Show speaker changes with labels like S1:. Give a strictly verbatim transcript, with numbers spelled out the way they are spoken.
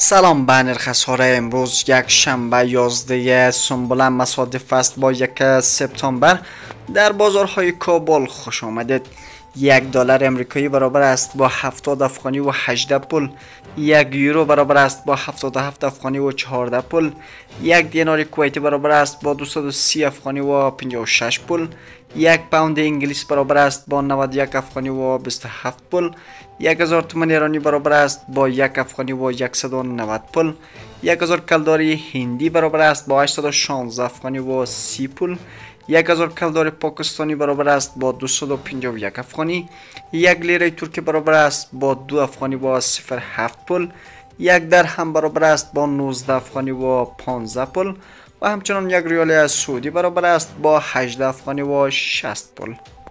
S1: سلام، به نرخ امروز یک شنبه یازده سنبله مصادف است با یک سپتامبر. در بازارهای کابل خوش آمدید. یک دلار امریکایی برابر است با هفتاد افغانی و هجده پول. یک یورو برابر است با هفتاد و هفت افغانی و چهارده پول. یک دینار کویتی برابر است با دویست و سی افغانی و پنجاه و شش پول. یک پوند انگلیس برابر است با نود و یک افغانی و بیست و هفت پول. یک هزار تومان ایرانی برابر است با یک افغانی و صد و نود پول. یک هزار کلدار هندی برابر است با هشتصد و شانزده افغانی و سی پول. یک هزار کلدار پاکستانی برابر است با دویست و پنجاه و یک افغانی. یک لیره ترکی برابر است با دو افغانی و صفر و هفت پول. یک درهم برابر است با نوزده افغانی و پانزده پول و همچنان یک ریال سعودی برابر است با هجده افغانی و شصت پول.